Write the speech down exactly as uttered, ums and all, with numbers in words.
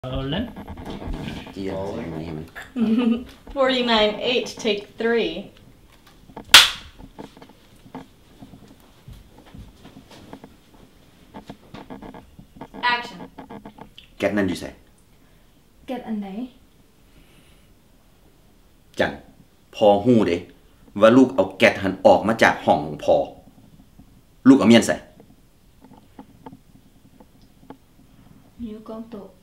Rolling. เจียใส่ไหนมัน forty-nine eight, take three. Action. แก๊สนั่นอยู่ใส่ Get อันไหนจันพอหู้เด้ว่าลูกเอาแก๊สหันออกมาจากห้องของพอลูกเอาเมียนใส่นิ้วกองโตะ